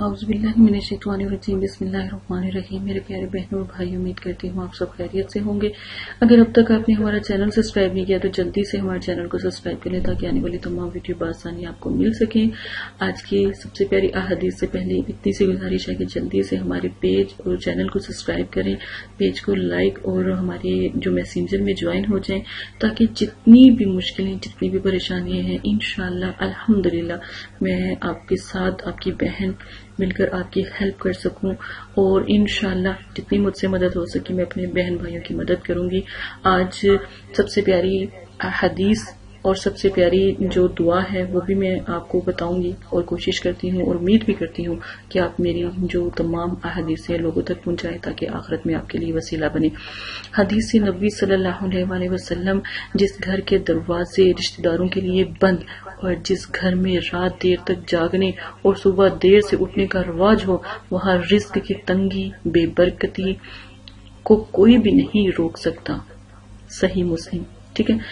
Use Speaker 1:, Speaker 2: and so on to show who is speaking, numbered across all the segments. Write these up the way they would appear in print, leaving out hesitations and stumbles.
Speaker 1: اعوذ باللہ من الشیطان الرجیم بسم اللہ الرحمن الرحیم۔ میرے پیارے بہنوں اور بھائی، امید کرتی ہوں آپ سب خیریت سے ہوں گے۔ اگر اب تک آپ نے ہمارا چینل سبسکرائب نہیں کیا تو جلدی سے ہمارے چینل کو سبسکرائب کر لیں تاکہ آنے والی تمام ویڈیو بآسانی آپ کو مل سکیں۔ آج کی سب سے پیاری احادیث سے پہلے اتنی سی گزارش ہے کہ جلدی سے ہمارے پیج اور چینل کو سبسکرائب کریں، پیج کو لائک اور ہمارے جو میسنجر میں جوائن ہو جائیں تاکہ جتنی بھی مشکلیں، جتنی بھی پریشانیاں ہیں، انشاءاللہ الحمدللہ میں آپ کے ساتھ، آپ کی بہن مل کر آپ کی ہیلپ کر سکوں، اور انشاءاللہ جتنی مجھ سے مدد ہو سکے میں اپنے بہن بھائیوں کی مدد کروں گی۔ آج سب سے پیاری حدیث اور سب سے پیاری جو دعا ہے وہ بھی میں آپ کو بتاؤں گی، اور کوشش کرتی ہوں اور امید بھی کرتی ہوں کہ آپ میری جو تمام احادیثیں لوگوں تک پہنچائیں تاکہ آخرت میں آپ کے لیے وسیلہ بنے۔ حدیث نبوی صلی اللہ علیہ وآلہ وسلم، جس گھر کے دروازے رشتہ داروں کے لیے بند اور جس گھر میں رات دیر تک جاگنے اور صبح دیر سے اٹھنے کا رواج ہو، وہاں رزق کی تنگی، بے برکتی کو کوئی بھی نہیں روک سکتا۔ صحیح مسلم۔ ٹھیک ہے،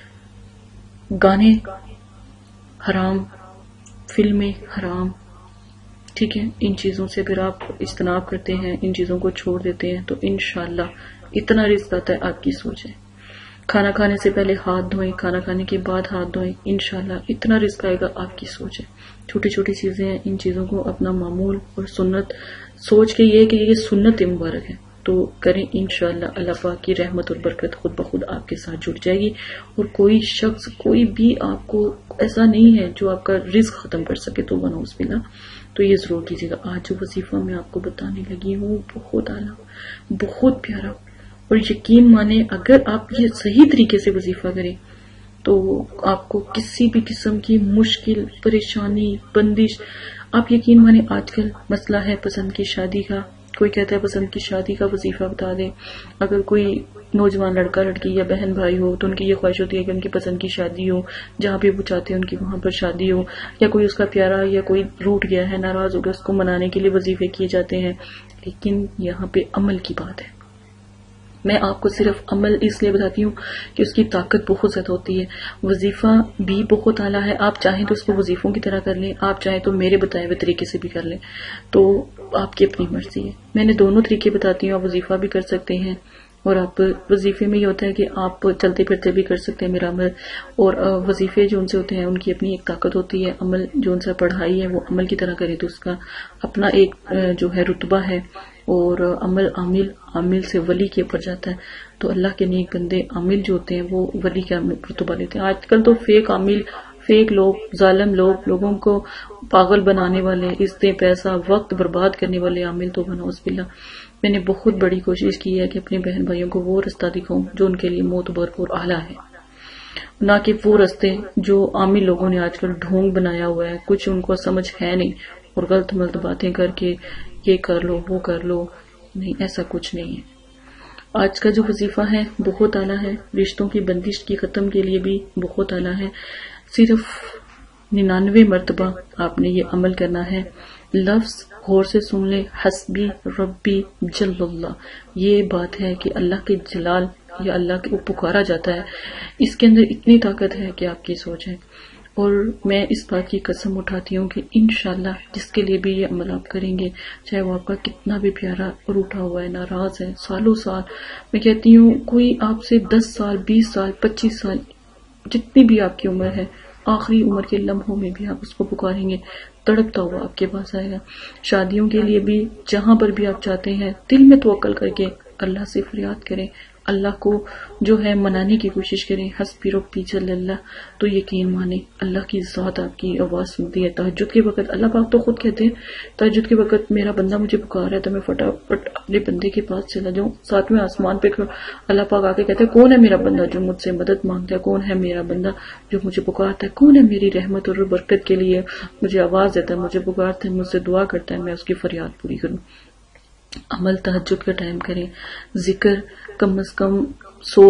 Speaker 1: گانے حرام، فلمیں حرام، ٹھیک ہے، ان چیزوں سے اگر آپ اجتناب کرتے ہیں، ان چیزوں کو چھوڑ دیتے ہیں تو انشاءاللہ اتنا رزق آتا ہے، آپ کی سوچ ہے۔ کھانا کھانے سے پہلے ہاتھ دھوئیں، کھانا کھانے کے بعد ہاتھ دھوئیں، انشاءاللہ اتنا رزق آئے گا، آپ کی سوچ ہے۔ چھوٹی چھوٹی چیزیں ہیں، ان چیزوں کو اپنا معمول اور سنت سوچ کے یہ کہ یہ سنت مبارک ہے تو کریں، انشاءاللہ اللہ پاک کی رحمت اور برکت خود بخود آپ کے ساتھ جڑ جائے گی، اور کوئی شخص، کوئی بھی آپ کو ایسا نہیں ہے جو آپ کا رزق ختم کر سکے، تو بنعوذ باللہ، تو یہ ضرور کیجیے گا۔ آج جو وظیفہ میں آپ کو بتانے لگی ہوں بہت اعلیٰ، بہت پیارا، اور یقین مانیں اگر آپ یہ صحیح طریقے سے وظیفہ کریں تو آپ کو کسی بھی قسم کی مشکل، پریشانی، بندش، آپ یقین مانیں آج کل مسئلہ ہے پسند کی شادی کا، کوئی کہتا ہے پسند کی شادی کا وظیفہ بتا دیں۔ اگر کوئی نوجوان لڑکا لڑکی یا بہن بھائی ہو تو ان کی یہ خواہش ہوتی ہے کہ ان کی پسند کی شادی ہو، جہاں بھی وہ چاہتے ہیں ان کی وہاں پر شادی ہو، یا کوئی اس کا پیارا یا کوئی روٹ گیا ہے، ناراض ہو گیا، اس کو منانے کے لیے وظیفے کیے جاتے ہیں، لیکن یہاں پہ عمل کی بات ہے۔ میں آپ کو صرف عمل اس لیے بتاتی ہوں کہ اس کی طاقت بہت زیادہ ہوتی ہے۔ وظیفہ بھی بہت اعلیٰ ہے، آپ چاہیں تو اس کو وظیفوں کی طرح کر لیں، آپ چاہیں تو میرے بتائے ہوئے طریقے سے بھی کر لیں، تو آپ کی اپنی مرضی ہے۔ میں نے دونوں طریقے بتاتی ہوں، آپ وظیفہ بھی کر سکتے ہیں، اور آپ وظیفے میں یہ ہوتا ہے کہ آپ چلتے پھرتے بھی کر سکتے ہیں، میرا عمل، اور وظیفے جو ان سے ہوتے ہیں ان کی اپنی ایک طاقت ہوتی ہے، عمل جو ان سے پڑھائی ہے وہ عمل کی طرح کرے تو اس کا اپنا ایک جو ہے رتبہ ہے، اور عمل عامل سے ولی کے اوپر جاتا ہے، تو اللہ کے نیک بندے عامل جو ہوتے ہیں وہ ولی کا رتبہ لیتے ہیں۔ آج کل تو فیک عامل، فیک لوگ، ظالم لوگ، لوگوں کو پاگل بنانے والے، عزتیں، پیسہ، وقت برباد کرنے والے عامل تو بنعوذ باللہ۔ میں نے بہت بڑی کوشش کی ہے کہ اپنے بہن بھائیوں کو وہ رستہ دکھاؤں جو ان کے لیے معتبر اور اعلیٰ ہے، نہ کہ وہ رستے جو عامی لوگوں نے آج کل ڈھونگ بنایا ہوا ہے، کچھ ان کو سمجھ ہے نہیں، اور غلط ملت باتیں کر کے یہ کر لو وہ کر لو، نہیں، ایسا کچھ نہیں ہے۔ آج کا جو وظیفہ ہے بہت اعلیٰ ہے، رشتوں کی بندش کی ختم کے لیے بھی بہت اعلیٰ ہے۔ صرف 99 مرتبہ آپ نے یہ عمل کرنا ہے۔ لفظ غور سے سن لیں، حسبی ربی جل اللہ، یہ بات ہے کہ اللہ کے جلال یا اللہ کے پکارا جاتا ہے، اس کے اندر اتنی طاقت ہے کہ آپ کی سوچ ہے، اور میں اس بات کی قسم اٹھاتی ہوں کہ انشاءاللہ جس کے لیے بھی یہ عمل آپ کریں گے، چاہے وہ آپ کا کتنا بھی پیارا روٹھا ہوا ہے، ناراض ہے، سالوں سال، میں کہتی ہوں کوئی آپ سے 10 سال، 20 سال، 25 سال، جتنی بھی آپ کی عمر ہے، آخری عمر کے لمحوں میں بھی آپ اس کو پکاریں گے، تڑپتا ہوا آپ کے پاس آئے گا۔ شادیوں کے لیے بھی جہاں پر بھی آپ چاہتے ہیں، دل میں توکل کر کے اللہ سے فریاد کریں، اللہ کو جو ہے منانے کی کوشش کریں، حسبی ربی جل اللہ، تو یقین مانیں اللہ کی ذات آپ کی آواز سنتی ہے۔ تہجد کے وقت اللہ پاک تو خود کہتے ہیں تہجد کے وقت میرا بندہ مجھے پکار ہے تو میں فٹافٹ اپنے بندے کے پاس چلا جاؤں، 7ویں آسمان پہ اللہ پاک آ کے کہتے ہیں کون ہے میرا بندہ جو مجھ سے مدد مانگتا ہے، کون ہے میرا بندہ جو مجھے پکارتا ہے، کون ہے میری رحمت اور برکت کے لیے مجھے آواز دیتا ہے، مجھے پکارتا ہے، مجھ سے دعا کرتا ہے، میں اس کی فریاد پوری کروں۔ عمل تہجد کا ٹائم کریں، ذکر کم از کم 100،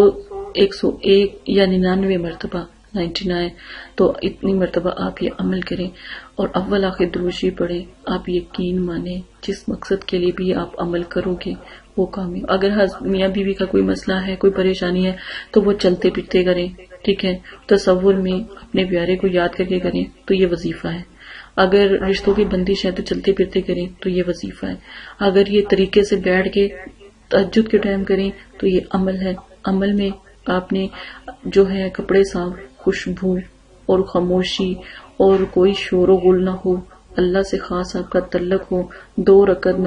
Speaker 1: 101 یا 99 مرتبہ، 99، تو اتنی مرتبہ آپ یہ عمل کریں، اور اول آخر دروشی پڑھیں۔ آپ یقین مانیں جس مقصد کے لیے بھی آپ عمل کرو گے وہ کامیاب۔ اگر میاں بیوی کا کوئی مسئلہ ہے، کوئی پریشانی ہے، تو وہ چلتے پھرتے کریں، ٹھیک ہے، تصور میں اپنے پیارے کو یاد کر کے کریں، تو یہ وظیفہ ہے۔ اگر رشتوں کی بندش ہے تو چلتے پھرتے کریں تو یہ وظیفہ ہے. اگر یہ طریقے سے بیٹھ کے تہجد کے ٹائم کریں تو یہ عمل ہے. عمل میں آپ نے جو ہے کپڑے صاف، خوشبو اور خاموشی اور کوئی شور و غل نہ ہو، اللہ سے خاص آپ کا تعلق ہو. 2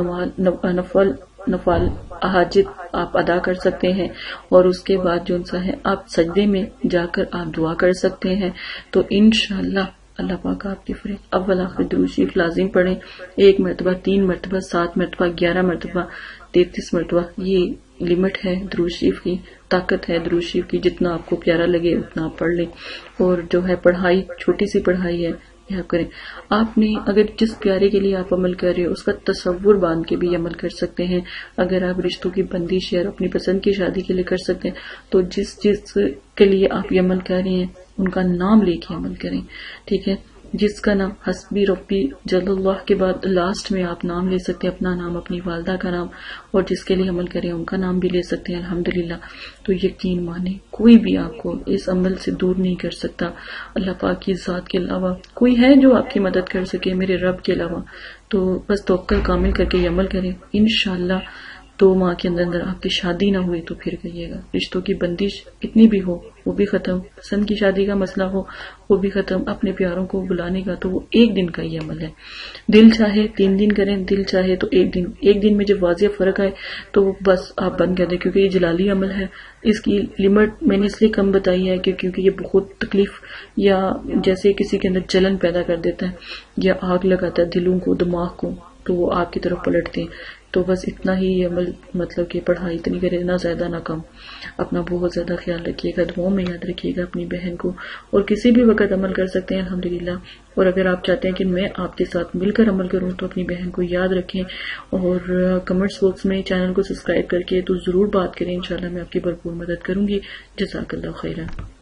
Speaker 1: رکعت نفل حاجت آپ ادا کر سکتے ہیں، اور اس کے بعد جو سا ہے آپ سجدے میں جا کر آپ دعا کر سکتے ہیں. تو انشاءاللہ اللہ پاک آپ کی فرے. اول آخر درود شریف لازم پڑھیں، 1 مرتبہ، 3 مرتبہ، 7 مرتبہ، 11 مرتبہ، 33 مرتبہ. یہ لمٹ ہے درود شریف کی، طاقت ہے درود شریف کی. جتنا آپ کو پیارا لگے اتنا آپ پڑھ لیں. اور جو ہے پڑھائی، چھوٹی سی پڑھائی ہے، یہ آپ کریں. آپ نے اگر جس پیارے کے لیے آپ عمل کر رہے ہو اس کا تصور باندھ کے بھی عمل کر سکتے ہیں. اگر آپ رشتوں کی بندش اور اپنی پسند کی شادی کے لیے کر سکتے ہیں تو جس کے لیے آپ یہ عمل کر رہے ہیں ان کا نام لے کے عمل کریں. ٹھیک ہے، جس کا نام حسبی ربی جل اللہ کے بعد لاسٹ میں آپ نام لے سکتے ہیں، اپنا نام، اپنی والدہ کا نام، اور جس کے لیے عمل کریں ان کا نام بھی لے سکتے ہیں. الحمدللہ. تو یقین مانیں کوئی بھی آپ کو اس عمل سے دور نہیں کر سکتا. اللہ پاک کی ذات کے علاوہ کوئی ہے جو آپ کی مدد کر سکے میرے رب کے علاوہ. تو بس توکل کامل کر کے یہ عمل کریں. انشاءاللہ 2 ماہ کے اندر آپ کی شادی نہ ہوئی تو پھر کہیے گا. رشتوں کی بندش کتنی بھی ہو وہ بھی ختم، پسند کی شادی کا مسئلہ ہو وہ بھی ختم، اپنے پیاروں کو بلانے کا تو وہ 1 دن کا ہی عمل ہے. دل چاہے 3 دن کریں، دل چاہے تو 1 دن. 1 دن میں جب واضح فرق آئے تو بس آپ بند کر دیں، کیونکہ یہ جلالی عمل ہے. اس کی لمٹ میں نے اس لیے کم بتائی ہے کہ کیونکہ یہ بہت تکلیف یا جیسے کسی کے اندر جلن پیدا کر دیتا ہے یا آگ لگاتا ہے دلوں کو، دماغ کو، تو وہ آپ کی طرف پلٹتے ہیں. تو بس اتنا ہی عمل، مطلب کہ پڑھائی اتنی کرے، نہ زیادہ نہ کم. اپنا بہت زیادہ خیال رکھیے گا، دعاؤں میں یاد رکھیے گا اپنی بہن کو. اور کسی بھی وقت عمل کر سکتے ہیں الحمدللہ. اور اگر آپ چاہتے ہیں کہ میں آپ کے ساتھ مل کر عمل کروں تو اپنی بہن کو یاد رکھیں، اور کمنٹس باکس میں چینل کو سبسکرائب کر کے تو ضرور بات کریں. انشاءاللہ میں آپ کی بھرپور مدد کروں گی. جزاک اللہ خیرا.